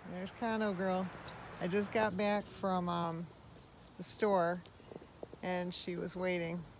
There's Condo Girl. I just got back from the store and she was waiting.